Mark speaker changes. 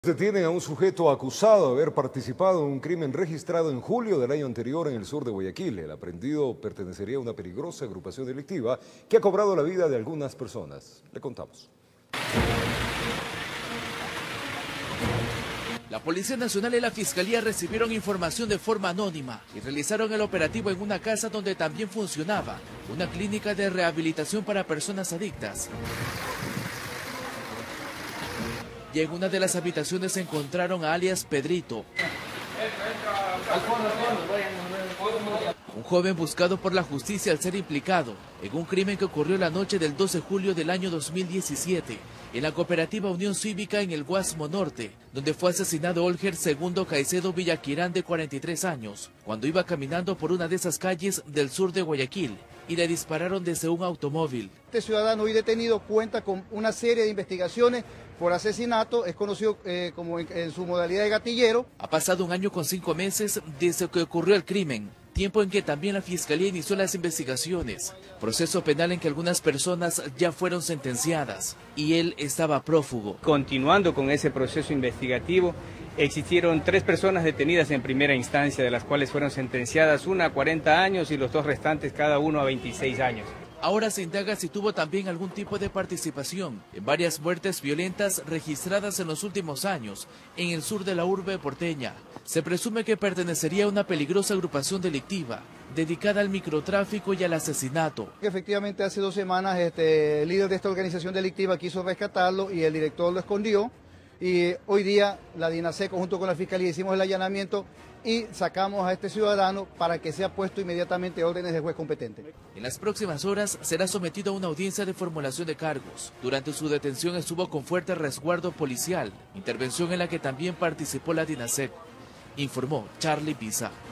Speaker 1: Detienen a un sujeto acusado de haber participado en un crimen registrado en julio del año anterior en el sur de Guayaquil. El aprendido pertenecería a una peligrosa agrupación delictiva que ha cobrado la vida de algunas personas. Le contamos.
Speaker 2: La Policía Nacional y la Fiscalía recibieron información de forma anónima y realizaron el operativo en una casa donde también funcionaba una clínica de rehabilitación para personas adictas. Y en una de las habitaciones encontraron a alias Pedrito, un joven buscado por la justicia al ser implicado en un crimen que ocurrió la noche del 12 de julio del año 2017 en la cooperativa Unión Cívica en el Guasmo Norte, donde fue asesinado Olger Segundo Caicedo Villaquirán, de 43 años, cuando iba caminando por una de esas calles del sur de Guayaquil y le dispararon desde un automóvil.
Speaker 3: Este ciudadano hoy detenido cuenta con una serie de investigaciones por asesinato, es conocido como en su modalidad de gatillero.
Speaker 2: Ha pasado 1 año con 5 meses desde que ocurrió el crimen, tiempo en que también la Fiscalía inició las investigaciones, proceso penal en que algunas personas ya fueron sentenciadas y él estaba prófugo.
Speaker 4: Continuando con ese proceso investigativo, existieron 3 personas detenidas en primera instancia, de las cuales fueron sentenciadas, una a 40 años y los 2 restantes cada uno a 26 años.
Speaker 2: Ahora se indaga si tuvo también algún tipo de participación en varias muertes violentas registradas en los últimos años en el sur de la urbe porteña. Se presume que pertenecería a una peligrosa agrupación delictiva dedicada al microtráfico y al asesinato.
Speaker 3: Efectivamente, hace 2 semanas el líder de esta organización delictiva quiso rescatarlo y el director lo escondió. Y hoy día la DINASECO junto con la Fiscalía hicimos el allanamiento y sacamos a este ciudadano para que sea puesto inmediatamente a órdenes del juez competente.
Speaker 2: En las próximas horas será sometido a una audiencia de formulación de cargos. Durante su detención estuvo con fuerte resguardo policial, intervención en la que también participó la DINASECO, informó Charlie Pisa.